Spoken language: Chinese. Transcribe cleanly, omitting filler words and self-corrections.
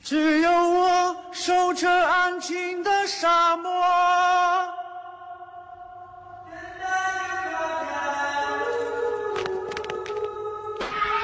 只有我守着安静的沙漠。